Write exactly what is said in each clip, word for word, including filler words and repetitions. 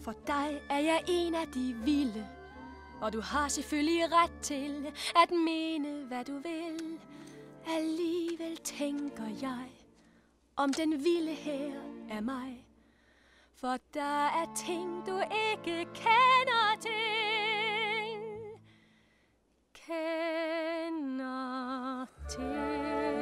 For dig er jeg en af de vilde, og du har selvfølgelig ret til at mene, hvad du vil. Alligevel tænker jeg, om den vilde her er mig. For der er ting, du ikke kender til. Kender til.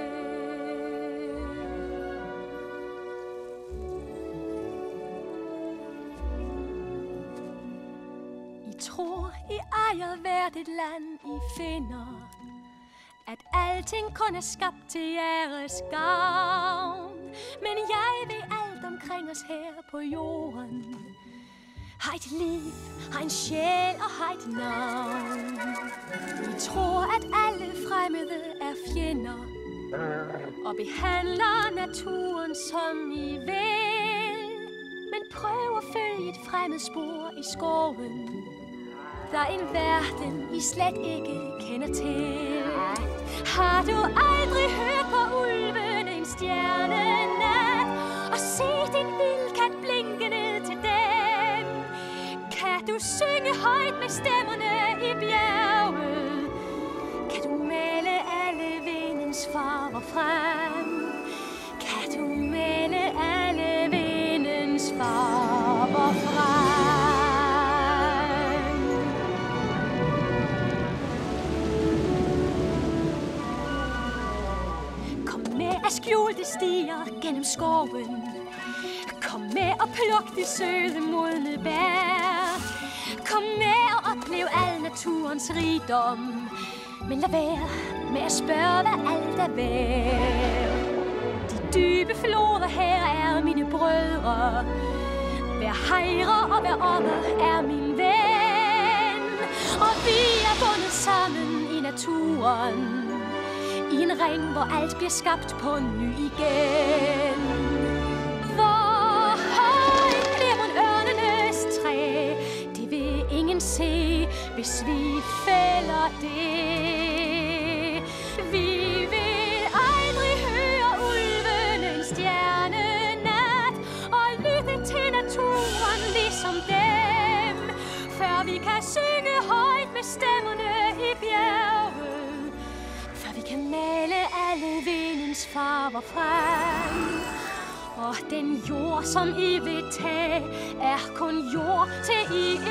I tror, I ejer hvert et land, I finder, at alting kun er skabt til jeres gavn. Men jeg ved alt omkring os her på jorden. Har et liv, har en sjæl og har et navn. I tror, at alle fremmede er fjender, og behandler naturen som I vil. Men prøv at følge et fremmed spor i skoven. Der er en verden, I slet ikke kender til. Har du aldrig hørt på ulvene en stjernenat, og set en vildkat blinke ned til dem? Kan du synge højt med stemmerne i bjerget? Kan du male alle vindens farver frem? Kan du male alle vindens farver frem? Skjulte stier gennem skoven. Kom med og pluk de søde modne bær. Kom med og oplev al naturens rigdom. Men lad være med at spørge, hvad alt er værd. De dybe floder her er mine brødre. Hver hejre og hver oppe er min ven. Og vi er bundet sammen i naturen, i en ring, hvor alt bliver skabt på ny igen. Hvor højt bliver mon ørnenes træ? Det vil ingen se, hvis vi fælder det. Vi vil aldrig høre ulvene en stjernenat, og lytte til naturen ligesom dem, før vi kan synge højt med stemmerne i bjerget. Vi kan male alle vindens farver frem. Og den jord, som I vil tage, er kun jord til I